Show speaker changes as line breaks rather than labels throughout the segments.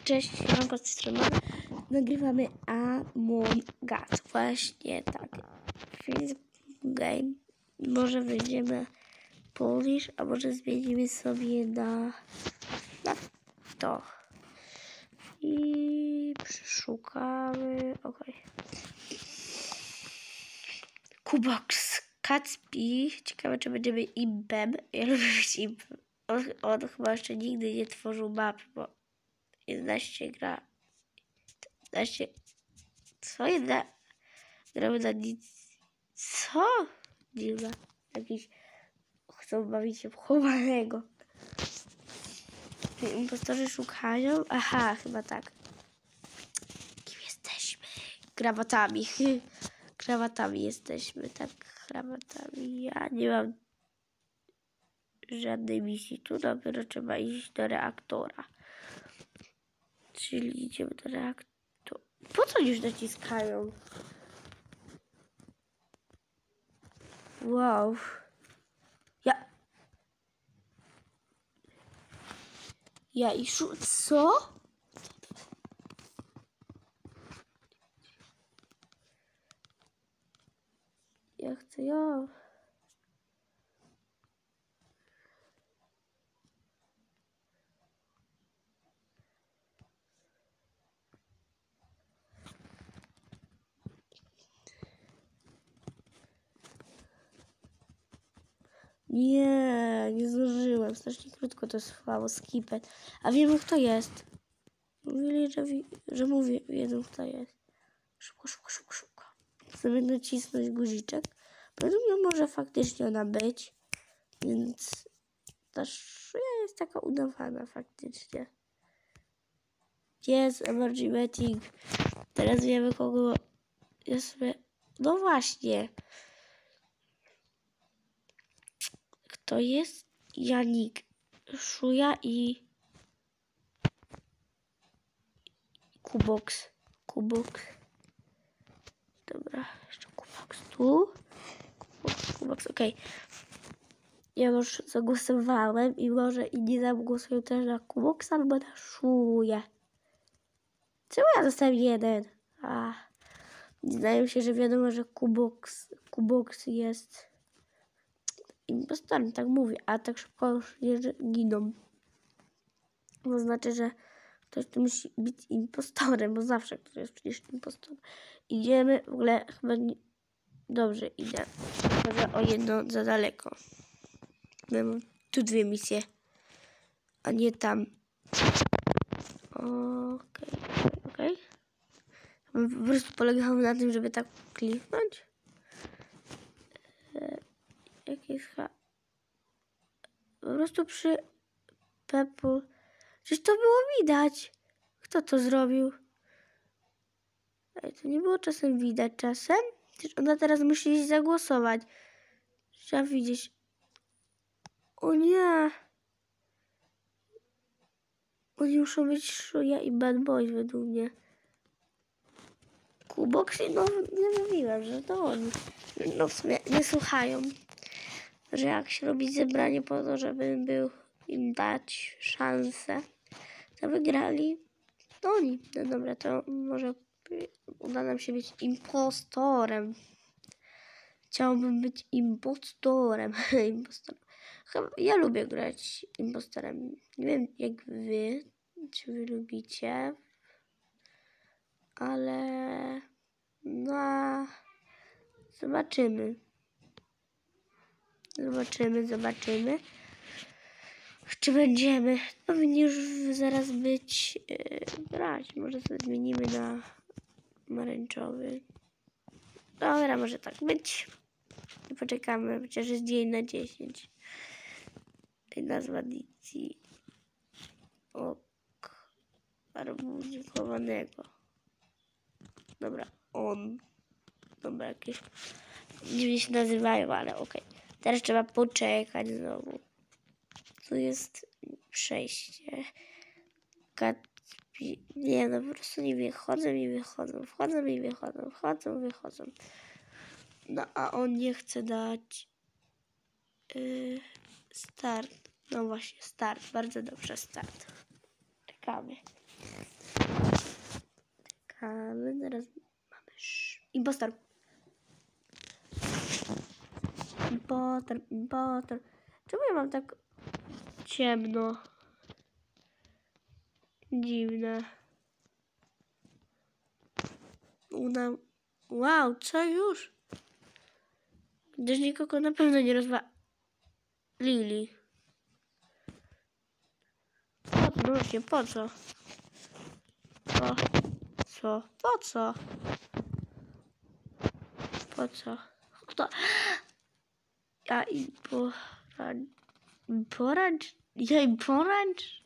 Cześć, siemanko, z tej strony nagrywamy Among Us. Właśnie tak. Film game. Może będziemy Polish, a może zmienimy sobie na to. I przeszukamy. Okej. Kubox Kacpi. Ciekawe, czy będziemy impem. Ja lubię być impem. On chyba jeszcze nigdy nie tworzył map, bo 11 gra. 11. Co jedna? Gramy na nic. Co? Dziwne. Jakiś. Chcą bawić się w chowanego. Impostorzy szukają. Aha, chyba tak. Kim jesteśmy? Krawatami. Krawatami jesteśmy, tak. Krawatami. Ja nie mam żadnej misji. Tu dopiero trzeba iść do reaktora. Czyli idziemy do reaktora. Po co już naciskają? Wow. Ja i co? Ja chcę ją. Nie zdążyłem. Strasznie krótko to trwało. Skipet. A wiemy, kto jest. Mówili, że wiedzą, kto jest. Szybko. Chcemy nacisnąć guziczek. Według mnie może faktycznie ona być. Więc ta szyja jest taka udawana faktycznie. Jest Emergency Meeting. Teraz wiemy, kogo jest sobie. No właśnie. Kto jest? Janik, Szuja i Kubox. Dobra, jeszcze Kubox tu. Kubox, okej. Ja już zagłosowałem i może inni zagłosują też na Kubox albo na Szuję. Czemu ja dostałem jeden? Zdaje się, że wiadomo, że Kubox jest impostorem, tak mówię, a tak szybko już nie giną. To znaczy, że ktoś tu musi być impostorem, bo zawsze ktoś jest przecież impostorem. Idziemy, w ogóle chyba nie. Dobrze, idę. Może o jedno za daleko. Mam tu 2 misje, a nie tam. Okej. Po prostu polegało na tym, żeby tak kliknąć. Jakieś po prostu przy Pepple. Przecież to było widać. Kto to zrobił? To nie było czasem widać czasem? Przecież ona teraz musi iść zagłosować. Trzeba widzieć. O nie. Oni muszą być Szuja i Bad Boys według mnie. Kuboxy, no nie mówiłem, że to oni. No w sumie nie słuchają. Że jak się robi zebranie po to, żeby im dać szansę, to wygrali, to oni. No dobra, to może uda nam się być impostorem. Chciałbym być impostorem. Ja lubię grać impostorem. Nie wiem jak wy, czy wy lubicie, ale no zobaczymy. Czy będziemy? Powinni już zaraz być grać. Może sobie zmienimy na pomarańczowy. Dobra, może tak być. I poczekamy, chociaż jest dzień na 10. Nazwa edycji. Arbuzów chowanego. Dobra, Dobra, jakieś dziwnie się nazywają, ale okej. Teraz trzeba poczekać znowu. Tu jest przejście. Nie, no po prostu nie wychodzą i wychodzą. Wchodzą. No a on nie chce dać start. No właśnie, start. Bardzo dobrze, start. Czekamy. Zaraz mamy impostor. Impostor. Czemu ja mam tak ciemno? Dziwne. Wow, co już? Gdyż nikogo na pewno nie rozwalili. No właśnie, po co? Po co? Kto? Ja im poręcz?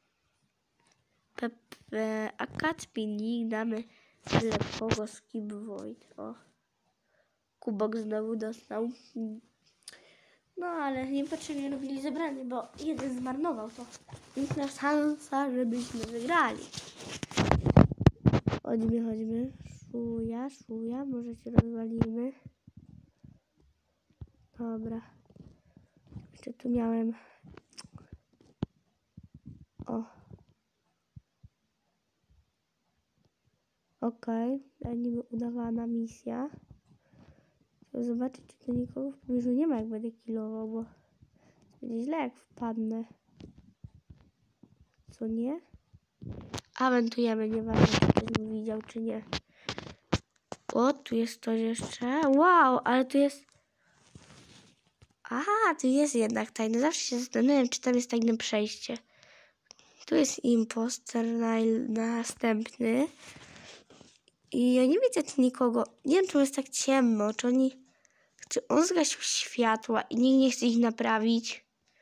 Pepe, a Kacpinik damy lepszego skip void. O. Kubok znowu dostał. No ale niepotrzebnie robili zebranie, bo jeden zmarnował to. Jest szansa, żebyśmy wygrali. Chodźmy. Szuja, może się rozwalimy. Dobra. Jeszcze tu miałem... O. Okej. Niby udawana misja. Chcę zobaczyć, czy tu nikogo w pobliżu nie ma, jak będę killował, bo będzie źle, jak wpadnę. Co nie? Awentujemy, nieważne, czy ktoś mnie widział, czy nie. O, tu jest coś jeszcze. Wow, ale tu jest... Aha, tu jest jednak tajne. Zawsze się zastanawiam, czy tam jest tajne przejście. Tu jest imposter następny. I ja nie widzę tu nikogo. Nie wiem, czemu jest tak ciemno. Czy on zgasił światła i nikt nie chce ich naprawić?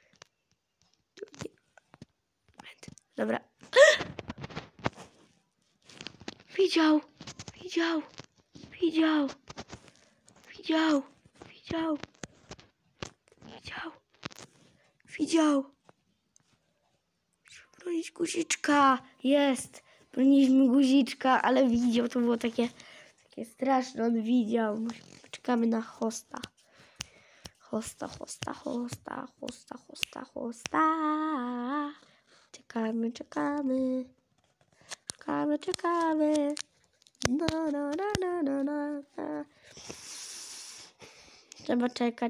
Dobra. Widział. Bronić guziczka. Jest. Broniliśmy guziczka, ale widział. To było takie straszne. On widział. Czekamy na hosta. Hosta. Czekamy. No. Trzeba czekać.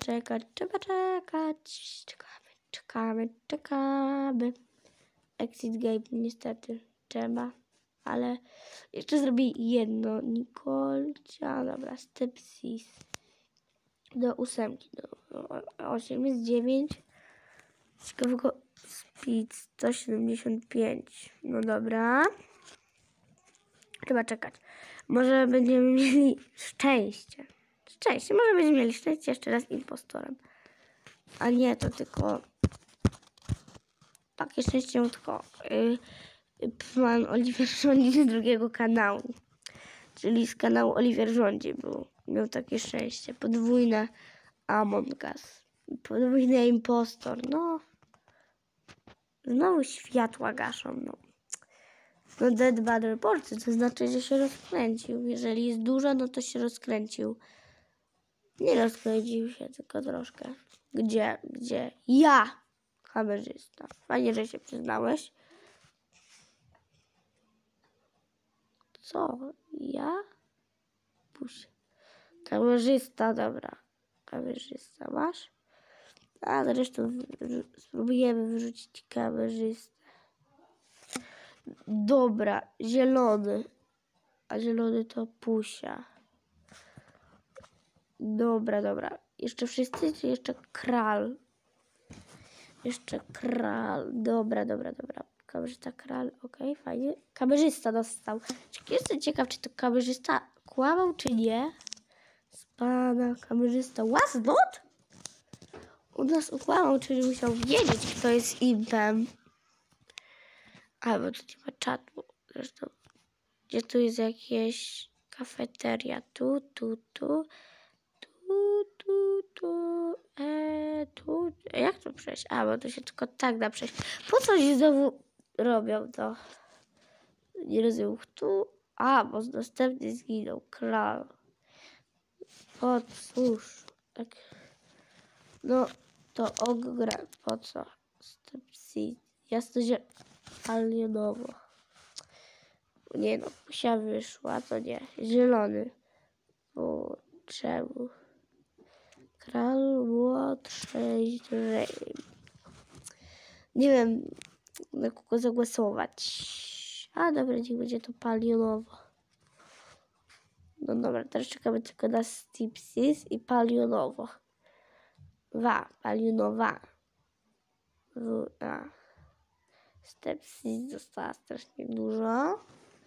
Czekamy. Exit game niestety trzeba, ale jeszcze zrobię jedno. Nikolcia, dobra, stepsis. Do 8. Do 8 jest 9. Ciekawego speed 175. No dobra. Trzeba czekać. Może będziemy mieli szczęście. Może będziemy mieli szczęście jeszcze raz impostorem. A nie, to tylko... Takie szczęście tylko pan Oliwier Rządzi z drugiego kanału. Czyli z kanału Oliwier Rządzi miał takie szczęście. Podwójne Among Us. Podwójny impostor. No. Znowu światła gaszą. No Dead Bad Report, to znaczy, że się rozkręcił. Jeżeli jest dużo, no to się rozkręcił. Nie rozkręcił się, tylko troszkę. Gdzie? Ja! Kamerzysta. Fajnie, że się przyznałeś. Co? Ja? Puść. Kamerzysta, dobra. Kamerzysta masz? A zresztą spróbujemy wyrzucić kamerzystę. Dobra, zielony. A zielony to Pusia. Dobra. Jeszcze wszyscy, czy jeszcze Kral? Jeszcze Kral. Dobra. Kamerzysta, Kral, okej, fajnie. Kamerzysta dostał. Jestem ciekaw, czy to kamerzysta kłamał, czy nie. Z pana kamerzysta. Was not? U nas ukłamał, czyli musiał wiedzieć, kto jest impem. A, bo tu nie ma czatu. Zresztą, gdzie tu jest jakieś kafeteria? Tu. Jak to przejść? A, bo to się tylko tak da przejść. Po co się znowu robią to? Nie rozumiem. Tu. A, bo następny zginął. Kral. O, cóż. Tak. No, to ogra. Po co? Step seed. Jasno, że... palionowo. Nie no, psia wyszła, to nie. Zielony. O, czemu? Kral młodszej drzew. Nie wiem, na kogo zagłosować. A dobra, niech będzie to palionowo. No dobra, teraz czekamy tylko na Stipsys i palionowo. Palionowa. Stepsys została strasznie dużo.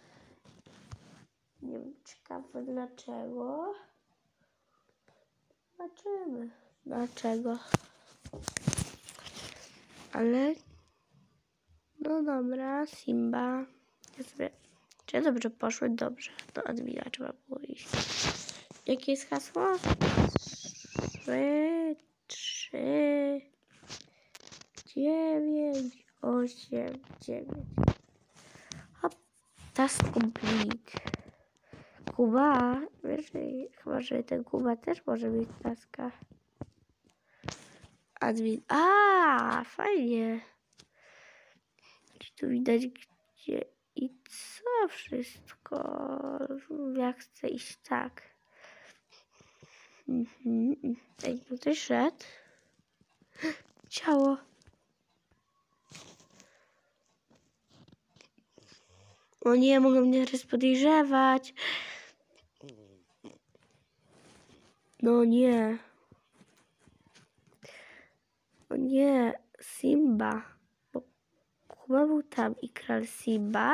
Nie wiem, ciekawe dlaczego. Zobaczymy. Dlaczego? Ale... No dobra, Simba. Czy ja dobrze poszły? Dobrze. Do admina trzeba było iść. Jakie jest hasło? 3, 9, 8, 9. Hop. Task complete. Kuba. Wiesz, chyba, że ten Kuba też może mieć taska. Admin. Fajnie. Tu widać gdzie i co wszystko. Jak chcę iść tak. Ej, tutaj szedł. Ciało. O nie, mogą mnie teraz podejrzewać. No nie. O nie, Simba. Bo Kuba był tam i kral Simba.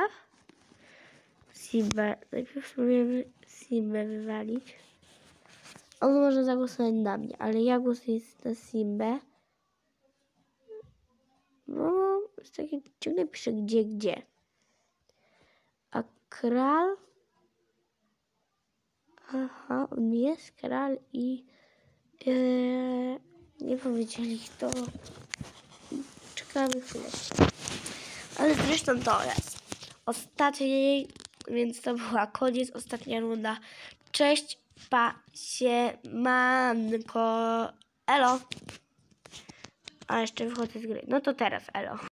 Najpierw spróbujemy Simbę wywalić. On może zagłosować na mnie, ale ja głosuję na Simbę. No, jest takie ciągle pisze gdzie. A kral... Aha, on jest kral i... nie powiedzieli kto. Czekamy chwilę. Ale zresztą to jest ostatniej, więc to była koniec, ostatnia runda. Cześć, siemanko. Elo. A jeszcze wychodzę z gry. No to teraz elo.